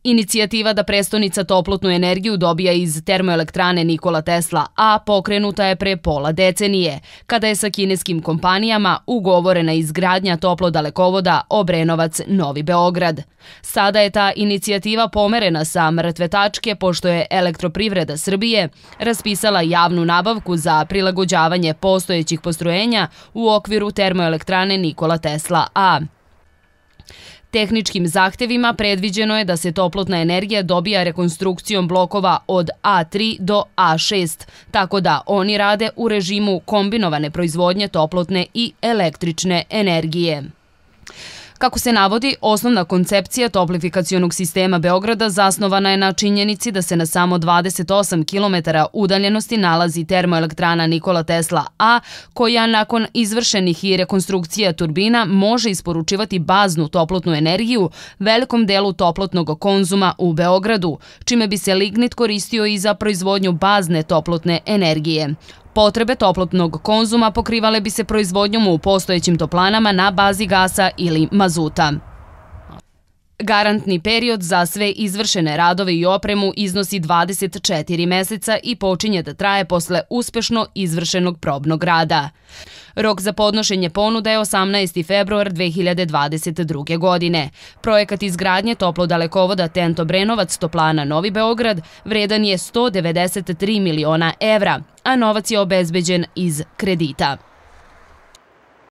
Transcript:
Inicijativa da prestonica toplotnu energiju dobija iz termoelektrane Nikola Tesla A pokrenuta je pre pola decenije, kada je sa kineskim kompanijama ugovorena izgradnja toplodalekovoda Obrenovac-Novi Beograd. Sada je ta inicijativa pomerena sa mrtve tačke pošto je Elektroprivreda Srbije raspisala javnu nabavku za prilagođavanje postojećih postrojenja u okviru termoelektrane Nikola Tesla A. Tehničkim zahtevima predviđeno je da se toplotna energija dobija rekonstrukcijom blokova od A3 do A6, tako da oni rade u režimu kombinovane proizvodnje toplotne i električne energije. Kako se navodi, osnovna koncepcija toplifikacionog sistema Beograda zasnovana je na činjenici da se na samo 28 km udaljenosti nalazi termoelektrana Nikola Tesla A, koja nakon izvršenih i rekonstrukcija turbina može isporučivati baznu toplotnu energiju velikom delu toplotnog konzuma u Beogradu, čime bi se lignit koristio i za proizvodnju bazne toplotne energije. Potrebe toplotnog konzuma pokrivale bi se proizvodnjom u postojećim toplanama na bazi gasa ili mazuta. Garantni period za sve izvršene radove i opremu iznosi 24 meseca i počinje da traje posle uspešno izvršenog probnog rada. Rok za podnošenje ponuda je 18. februar 2022. godine. Projekat izgradnje toplodalekovoda TENT Obrenovac-Toplana Novi Beograd vredan je 193 miliona evra, a novac je obezbeđen iz kredita.